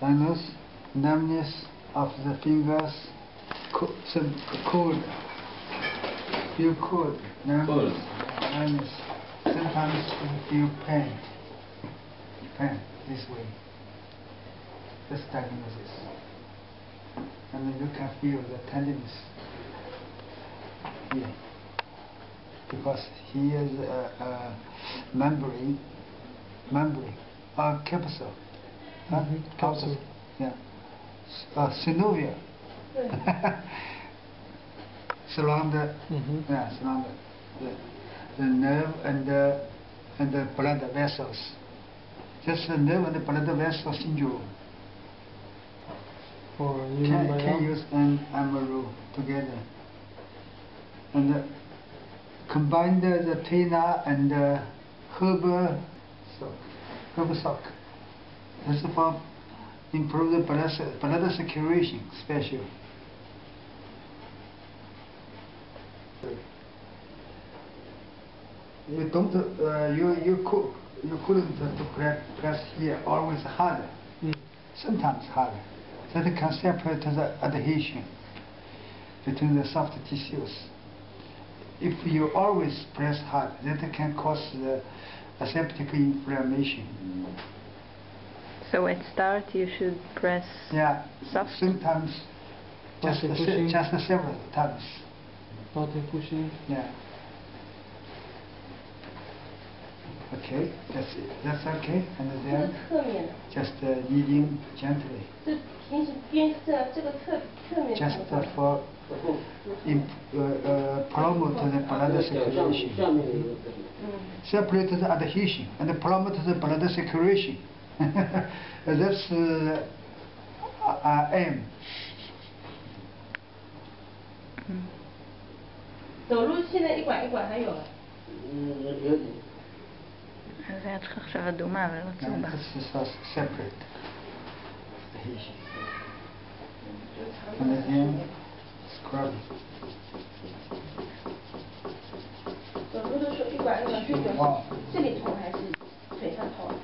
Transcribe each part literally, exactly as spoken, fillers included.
Sinus, numbness of the fingers, co- some cold, feel cold, numbness, numbness. Sometimes you feel pain, pain this way. That's diagnosis. And then you can feel the tenderness here, because here is a, a membrane, membrane, a capsule. Huh? Mm-hmm. Capsule. Yeah. Uh, synovia. surround the, mm-hmm. yeah, surround the, the, the nerve and the, and the blood vessels. Just the nerve and the blood vessel syndrome. For Can, can use and Amaru together. And uh, combine the, the Tena and the herbal soak. Herbal soak. This is for improve the blood, blood circulation, special. You don't, uh, you, you cook, you couldn't to press, press here always harder. Mm. Sometimes harder. That can separate the adhesion between the soft tissues. If you always press hard, that can cause the aseptic inflammation. So at start you should press Yeah, soft? sometimes just, Not a, pushing. just a several times. Not in pushing. Yeah. Okay, that's it. That's okay. And 这个 then 侧面的， just uh, kneading gently, 这平时边这这个侧侧面 just 怎么 uh, for imp, uh, uh, promote the blood circulation. 嗯， Separate the adhesion and promote the blood circulation. That's uh, our aim. 走路现在一拐一拐还有了。 אז היה צריך עכשיו אדומה ולא And צהובה. this is a separate adhesion. And again, scrub. 走路的时候一拐一拐是表示这里痛还是腿上痛？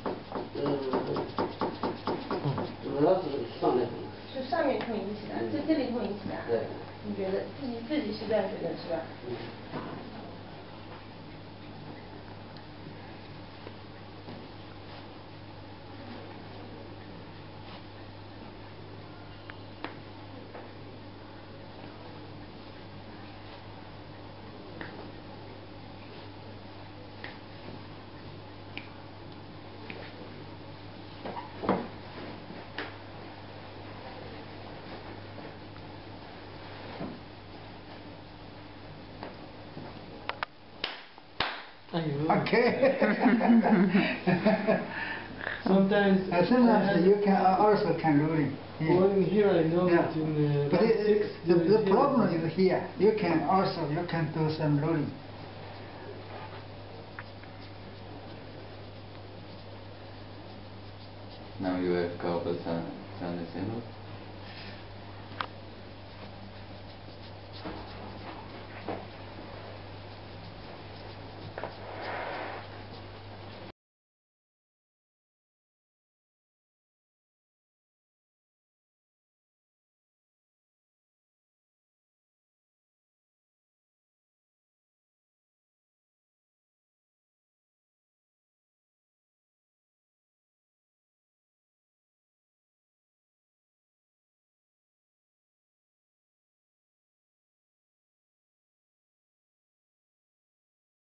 主要是上面。 是上面痛引起的，这这里痛引起的。 对。 你觉得自己自己是这样觉得是吧？ Okay. Sometimes. Uh, sometimes you can uh, also can rolling. Going here, I know Yeah. that in the But last it, six, the, there the is here. problem is here. You can also you can do some rolling. Now you have carpal tunnel syndrome.